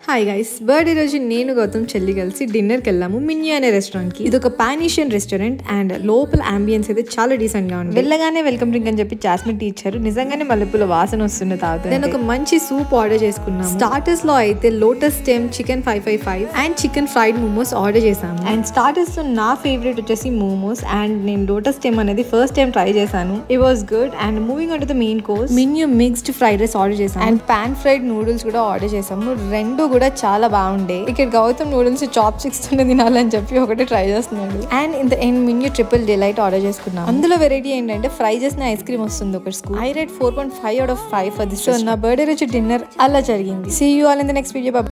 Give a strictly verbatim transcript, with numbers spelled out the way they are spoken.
Hi guys, birthday రోజు నేను గౌతమ్ చెల్లి కలిసి డిన్నర్కి వెళ్ళాము మిన్యూ అనే రెస్టారెంట్కి. ఇది ఒక పాన్ ఏషియన్ రెస్టారెంట్ అండ్ లోపల అంబియన్స్ అయితే చాలా డీసెంట్ గా ఉంది. వెళ్ళగానే వెల్కమ్ డ్రింక్ అని చెప్పి జాస్మిన్ టీ ఇచ్చారు. నిజంగానే మల్లెపూల వాసన వస్తుంది తాగుతుంది. నేను ఒక మంచి సూప్ ఆర్డర్ చేసుకున్నాను. స్టార్టర్స్ లో అయితే lotus stem chicken five five five and chicken fried momos order చేశాను. అండ్ స్టార్టర్స్ లో నా ఫేవరెట్ వచ్చేసి మోమోస్ అండ్ నేను లోటస్ స్టెమ్ అనేది ఫస్ట్ టైం ట్రై చేశాను. It was good. And moving on to the main course, menu mixed fried rice order చేశాను and pan fried noodles కూడా order చేసాము. రెండు కూడా చాలా బాగుండే. ఇక్కడ గౌతమ్ నూడిల్స్ చాప్ స్టిక్స్ తోనే తినాలని చెప్పి ఒకటి ట్రై చేస్తున్నాడు. And in the end menu triple delight order చేసుకున్నాం. అందులో వెరైటీ ఏంటంటే ఫ్రై చేసిన ఐస్ క్రీమ్ వస్తుంది ఒక scoop. I rate four point five out of five for this. So నా బర్త్డే రోజు డిన్నర్ అలా జరిగింది. See you all in the next video.